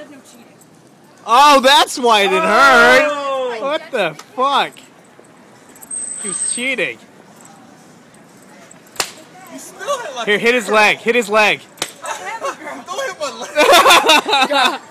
no cheating. Oh, that's why it didn't hurt. What the fuck? He was cheating. You still hit like Here, hit his leg. Hit his leg. Don't hit my leg.